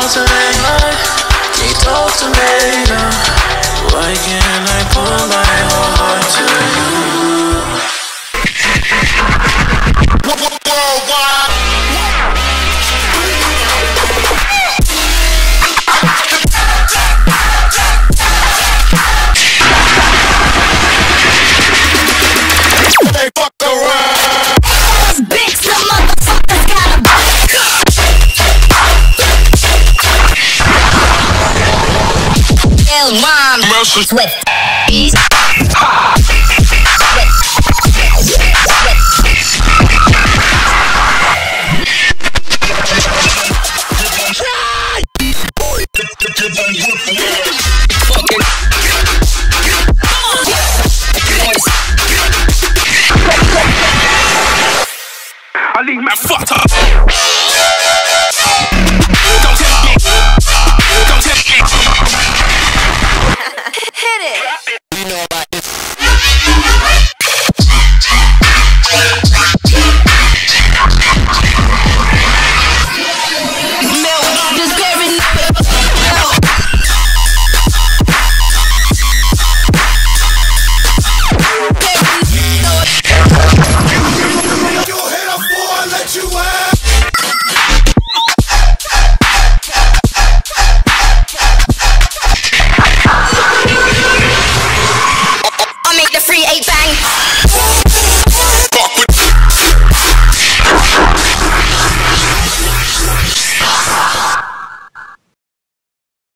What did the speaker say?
to make love. Can you talk to me now? Why can't I put my whole heart to you? They fuck around. Big some motherfuckers got a mom Swift. I leave my fucked up.